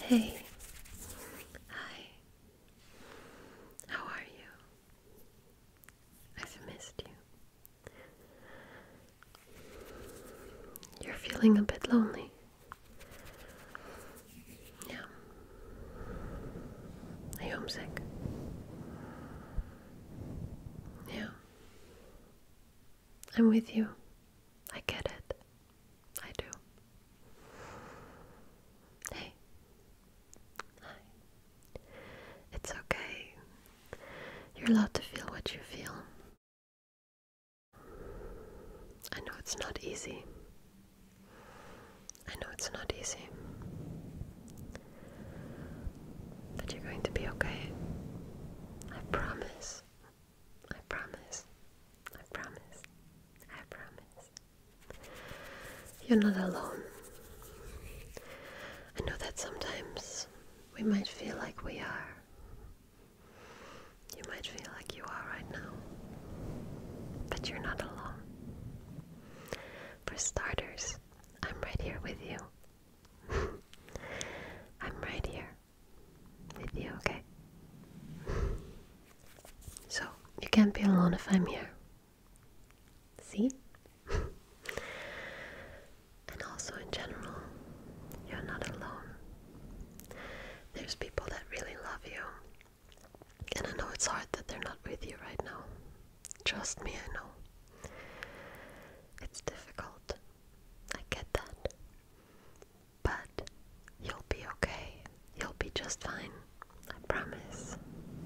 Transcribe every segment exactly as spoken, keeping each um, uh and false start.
Hey, hi, how are you? I've missed you. You're feeling a bit lonely. Yeah. Are you homesick? Yeah. I'm with you. I get it. I do. Hey. Hi. It's okay. You're allowed to feel what you feel. I know it's not easy. I know it's not easy. But you're going to be okay. I promise. I promise. I promise. I promise. You're not alone. I know that sometimes we might feel like we are. You might feel like you are right now. But you're not alone. For starters, I'm right here with you. I'm right here with you, okay? So, you can't be alone if I'm here. See? And also in general, you're not alone. There's people that really love you. And I know it's hard that they're not with you right now. Trust me, I know. It's difficult. I get that. But you'll be okay. You'll be just fine. I promise.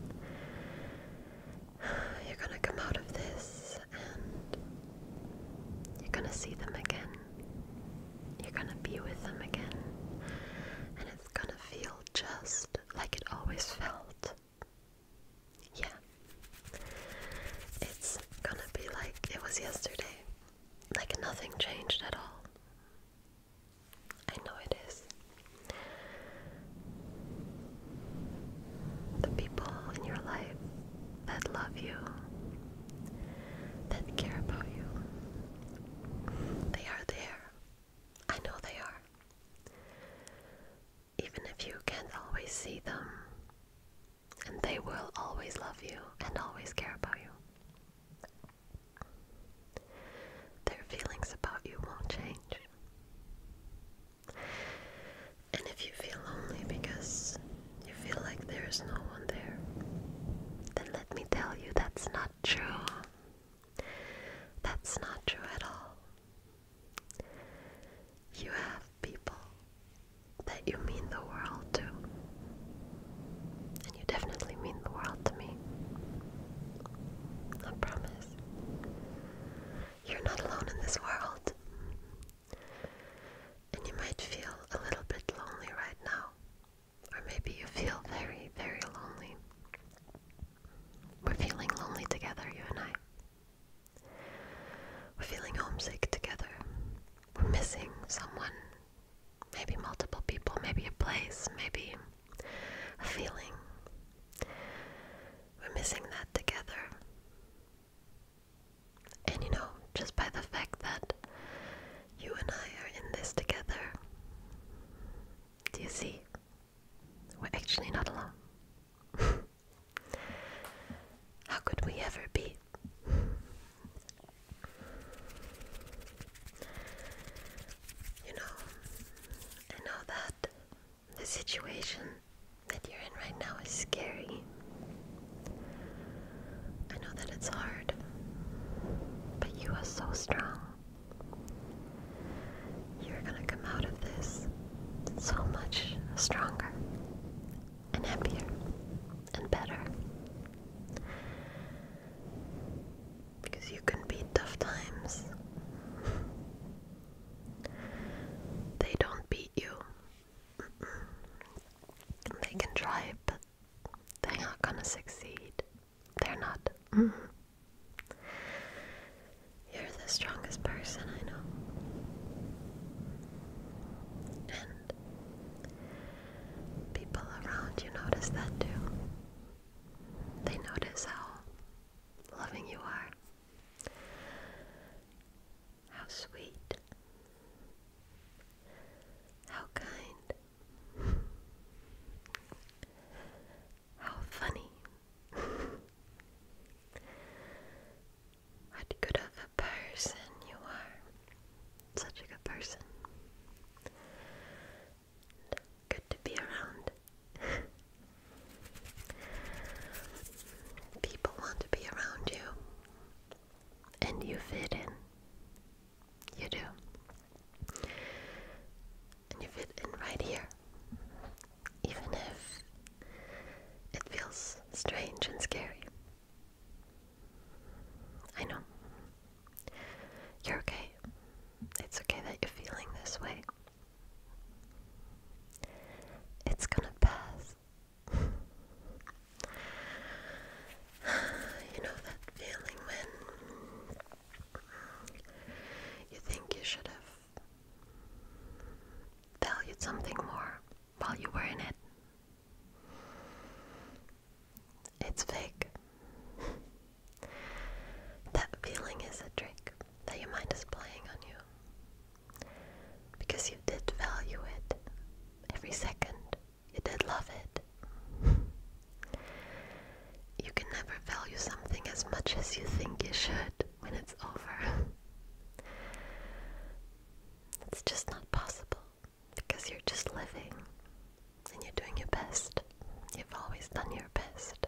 You're gonna come out of this and you're gonna see them again. You're gonna be with them again. And it's gonna feel just like it always felt. Yeah. It's gonna be like it was yesterday. Like nothing changed at all. I know it is. The people in your life that love you, that care about you, they are there. I know they are. Even if you can't always see them, and they will always love you and always care about you. Their feelings about you won't change. And if you feel lonely because you feel like there is no one there, then let me tell you that's not true. That's not true at all. You have people that you mean the world to. And you definitely mean the world to me. I promise. You're not alone in this world. And you might feel a little bit lonely right now. Or maybe you feel very, very lonely. We're feeling lonely together, you and I. We're feeling homesick together. We're missing someone. Maybe multiple people, maybe a place, maybe a feeling. We're missing that together. And you know, just by the fact that you and I are in this together, do you see? We're actually not alone. How could we ever be? You know, I know that the situation that you're in right now is scary. I know that it's hard, but you are so strong. You're gonna come out of this so much stronger and happier and better. Because you can beat tough times. They don't beat you. They can try, but they're not gonna succeed. They're not. Mm. You're the strongest wanted something more while you were in it. It's fake. That feeling is a trick that your mind is playing on you. Because you did value it every second. You did love it. You can never value something as much as you think you should when it's over. It's just not possible because you're just living and you're doing your best. You've always done your best.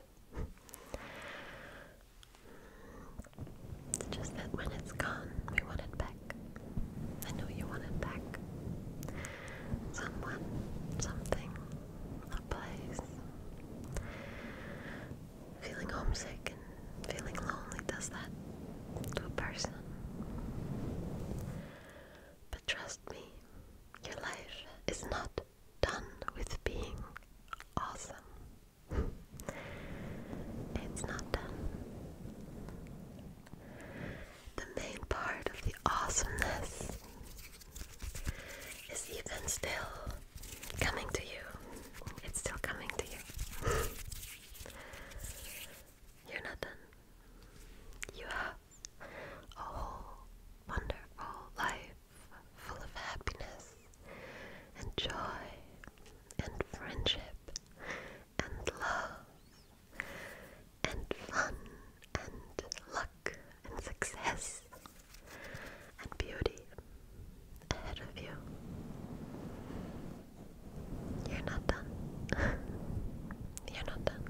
It's just that when it's gone, we want it back. I know you want it back. Someone, something, a place. Feeling homesick and feeling lonely does that to a person. But trust me, your life is not done with being awesome. It's not done. The main part of the awesomeness is even still coming to you. It's still coming to you. You're not done. You have a whole wonderful life full of happiness and joy and friendship and love and fun and luck and success and beauty ahead of you. You're not done. You're not done.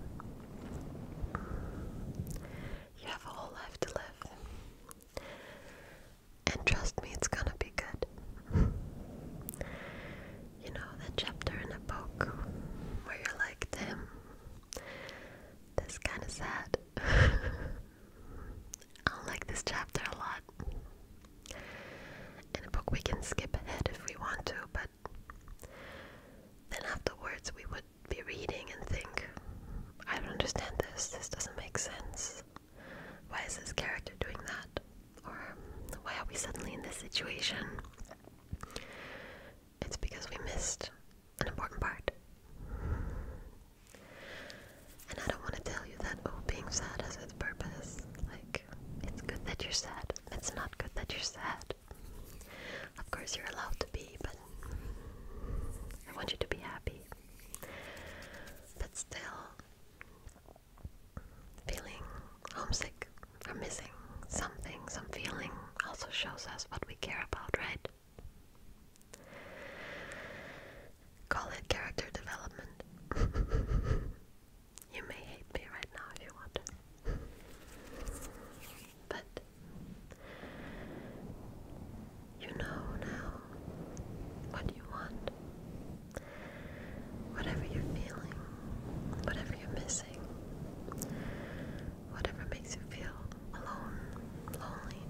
You have a whole life to live. And trust me, it's gonna be good. You know that chapter in a book where you're like, damn, this is kinda sad. I don't like this chapter a lot. In a book we can skip ahead if we want to, but then afterwards we would be reading and think, I don't understand this, this doesn't make sense. Why is this character doing that? Or why are we suddenly in this situation? It's because we missed an important part. And I don't want to tell you that, oh, being sad has its purpose. Like, it's good that you're sad. It's not good that you're sad. Of course you're allowed to be, but I want you to be happy. But still, feeling homesick or missing something, some feeling, also shows us what we care about, right? Call it character development. You may hate me right now if you want. But you know now what you want. Whatever you're feeling, whatever you're missing, whatever makes you feel alone, lonely.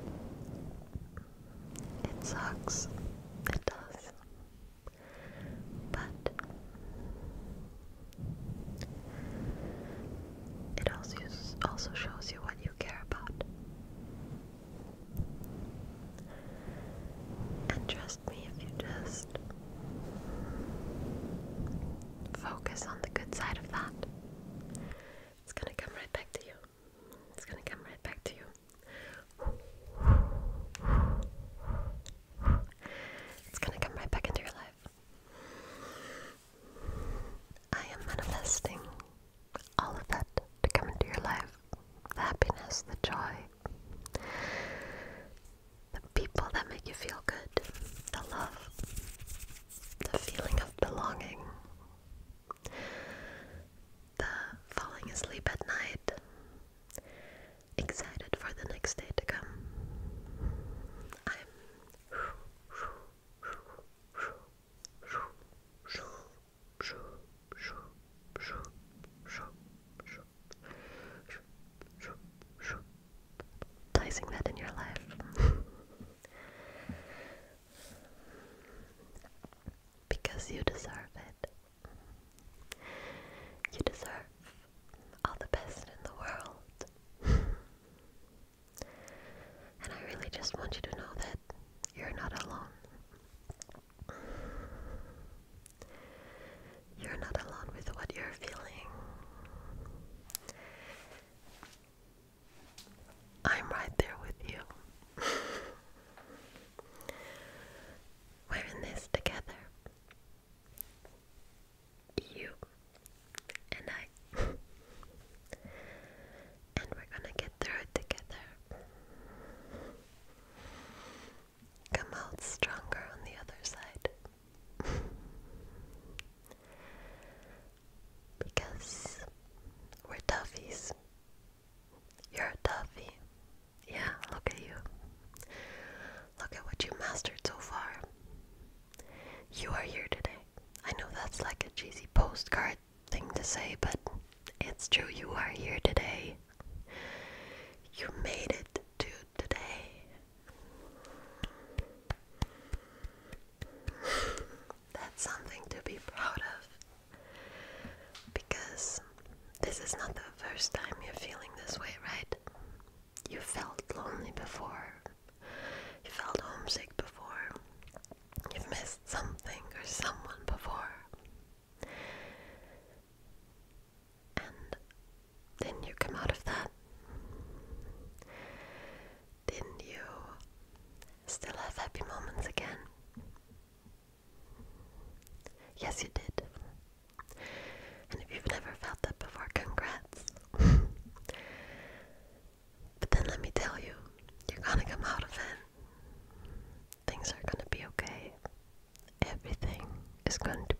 It sucks. It does. But it also also shows you what you care about. And trust me, if you just focus on the good side of that, it's gonna come right back to you. It's gonna come right back to you. It's gonna come right back into your life. I am manifesting all of that to come into your life. The happiness, the joy, the people that make you feel good, the love, the feeling of belonging, the falling asleep at night, excited for the next day to come. I'm placing that in your life. Because you deserve it. You deserve all the best in the world. And I really just want you to know that you're not alone. you're feeling, I'm right there with you. We're in this together. You and I. And we're gonna get through it together. Come out stronger on the other side. Because we're toughies. You're a toughie. Yeah, look at you. Look at what you mastered so far. You are here today. I know that's like a cheesy postcard thing to say, but it's true. You are here today. You made it to today. That's something to be proud of. Because this is not the first time you're feeling this way, right? You felt lonely before. You felt homesick before. You've missed something or someone before. And didn't you come out of that? Didn't you still have happy moments again? Yes, you did. And if you've never felt that before, congrats. But then let me tell you, you're gonna come out of it. Things are gonna be okay. Everything is going